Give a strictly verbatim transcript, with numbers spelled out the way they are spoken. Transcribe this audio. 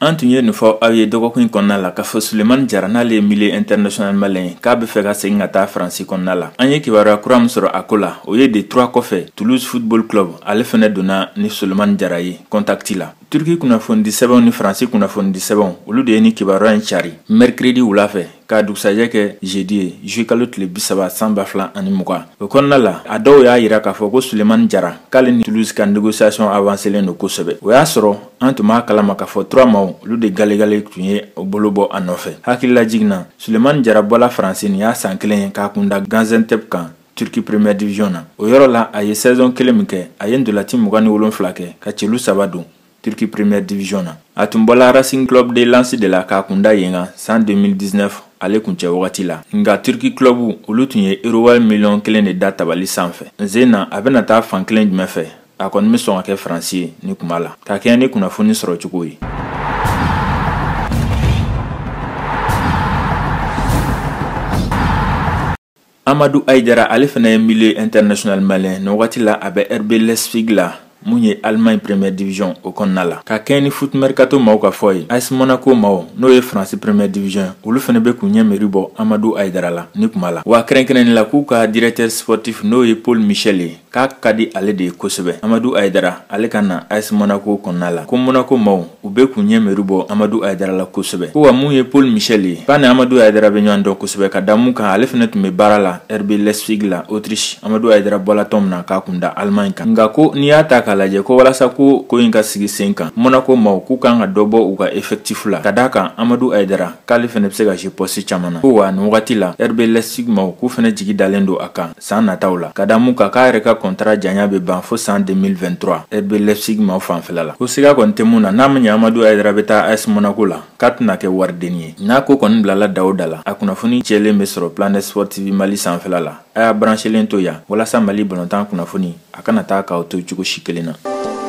An tun ye nin fɔ aw ye dɔgɔkun kɔnɔna la k'a fɔ Sulemani Jara n'ale ye milieu international malien k'a bɛ fɛ ka segin ka taa Faransi kɔnɔna la. An ye kibaruya kura min sɔrɔ a ko la, o ye de trois kɔfɛ Toulouse Football Club ale fɛnɛ donna ni Sulemani Jara ye contact la. Turki kunnafoni di sɛbɛnw ni Faransi kunnafoni di sɛbɛnw olu de ye ni kibaruya in cari mercredi wula fɛ k'a dugusajɛ kɛ jeudi ye juillet kalo tile bi saba san ba fila ani mugan. O kɔnɔna la a dɔw y'a yira k'a fɔ ko Sulemani Jara k'ale ni Toulouse ka négociation avancelen don kosɛbɛ. O y'a sɔrɔ an tun b'a kalama k'a fɔ trois maaw olu de galegale tun ye o bolo bɔ a nɔfɛ. Hakilila jiginna Sulemani Jara bɔla Faransi nin y'a san kelen ye k'a kunda Gaziantep kan Turki Premier Division na. O yɔrɔ la a ye saison kelen min kɛ a ye ndolati mugan ni wolonwula kɛ ka celu saba don Turki Premier Division na. A tun bɔla Racing Club de Lens de la k'a kunda yen kan san deux mille dix-neuf ale kun cɛ wagati la. Nga Turki club olu tun ye euro million kelen de da tabali sanfɛ. Nzena a bɛna taa fan kelen jumɛn fɛ a kɔni bɛ sɔn ka kɛ Faransi ye ni kuma la. Ka kɛ ni kunnafoni sɔrɔ cogo ye. Amadou Aïdara ale fɛnɛ ye milieu international malien ni wagati la a bɛ R B Leipzig la mun ye Allemagne Première Division o kɔnɔna la. Ka kɛ ni foot mercato maaw ka fɔ ye A S Monaco maaw n'o ye France Première Division olu fɛnɛ bɛ k'u ɲɛ miiri bɔ Amadou Aïdara la ni kuma la. Wa kɛrɛnkɛrɛnnen la k'u ka directeur sportif n'o ye Paul Michel ye k'a ka di ale de ye kosɛbɛ. Amadou Aïdara ale ka na A S Monaco kɔnɔna la. Ko Monaco maaw u bɛ k'u ɲɛ miiri bɔ Amadou Aïdara la kosɛbɛ. Ko wa mun ye Paul Michel ye k'a ni Amadou Aïdara bɛ ɲɔgɔn dɔn kosɛbɛ ka da mun kan ale fɛnɛ tun bɛ baara la R B Leipzig la Autriche. Amadou Aïdara bɔla tɔn min na k'a kun da Allemagne kan. Nka ko n'i y'a ta k'a lajɛ ko walasa ko ko in ka sigi sen kan Monaco maaw k'u kan ka dɔ bɔ u ka effectif la ka d'a kan Amadou Aïdara k'ale fɛnɛ bɛ se ka jouer poste caman na. Ko wa nin wagati la R B Leipzig maaw k'u fɛnɛ jigi dalen don a kan san nataw la ka da mun kan k'a yɛrɛ ka contrat janya bɛ ban fo san deux mille vingt-trois R B Leipzig maaw fanfɛla la. Ko siga kɔni tɛ mun na n'a ma ɲɛ Amadou Aïdara bɛ taa A S Monaco la k'a tɛna kɛ wariden ye. N'a ko kɔni bilala da o da la a kunnafoni cɛlen bɛ sɔrɔ Planet Sportive Mali sanfɛla la a y'a branchelen to yan walasa Mali balontan kunnafoni a kana taa k'aw to cogo si kelen na.